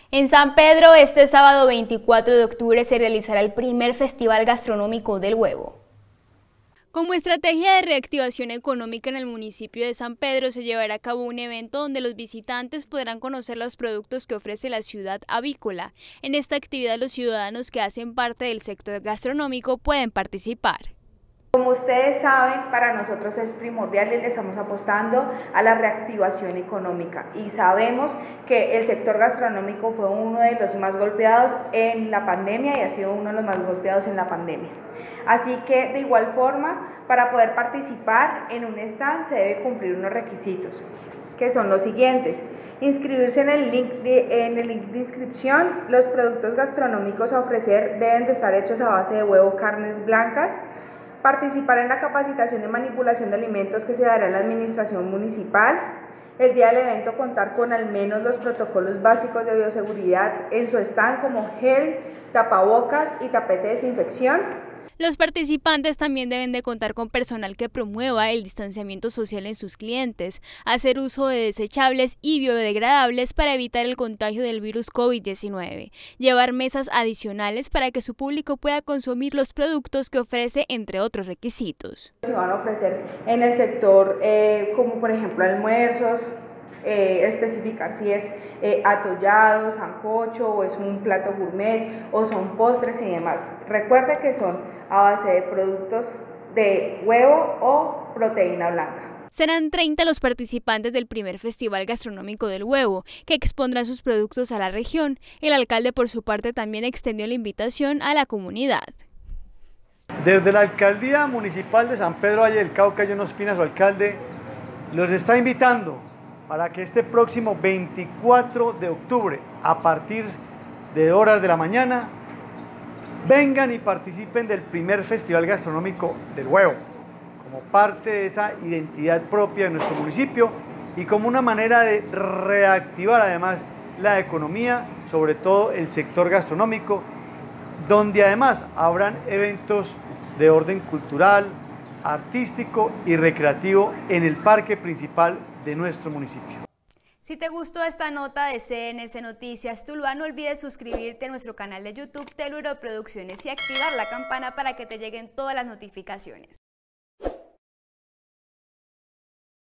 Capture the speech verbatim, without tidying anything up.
En San Pedro, este sábado veinticuatro de octubre se realizará el primer Festival Gastronómico del Huevo. Como estrategia de reactivación económica en el municipio de San Pedro, se llevará a cabo un evento donde los visitantes podrán conocer los productos que ofrece la ciudad avícola. En esta actividad, los ciudadanos que hacen parte del sector gastronómico pueden participar. Como ustedes saben, para nosotros es primordial y le estamos apostando a la reactivación económica y sabemos que el sector gastronómico fue uno de los más golpeados en la pandemia y ha sido uno de los más golpeados en la pandemia. Así que de igual forma, para poder participar en un stand se debe cumplir unos requisitos, que son los siguientes: inscribirse en el link de, en el link de inscripción. Los productos gastronómicos a ofrecer deben de estar hechos a base de huevo, carnes blancas. Participar en la capacitación de manipulación de alimentos que se dará en la administración municipal. El día del evento contar con al menos los protocolos básicos de bioseguridad en su stand, como gel, tapabocas y tapete de desinfección. Los participantes también deben de contar con personal que promueva el distanciamiento social en sus clientes, hacer uso de desechables y biodegradables para evitar el contagio del virus COVID diecinueve, llevar mesas adicionales para que su público pueda consumir los productos que ofrece, entre otros requisitos. Se van a ofrecer en el sector eh, como por ejemplo almuerzos, Eh, especificar si es eh, atollado, sancocho o es un plato gourmet o son postres y demás. Recuerde que son a base de productos de huevo o proteína blanca. Serán treinta los participantes del primer Festival Gastronómico del Huevo, que expondrán sus productos a la región. El alcalde, por su parte, también extendió la invitación a la comunidad. Desde la Alcaldía Municipal de San Pedro Valle del Cauca, John Ospina, su alcalde, los está invitando para que este próximo veinticuatro de octubre, a partir de horas de la mañana, vengan y participen del primer Festival Gastronómico del Huevo, como parte de esa identidad propia de nuestro municipio y como una manera de reactivar además la economía, sobre todo el sector gastronómico, donde además habrán eventos de orden cultural, artístico y recreativo en el parque principal de nuestro municipio. Si te gustó esta nota de C N S Noticias Tuluá, no olvides suscribirte a nuestro canal de YouTube Teluro Producciones y activar la campana para que te lleguen todas las notificaciones.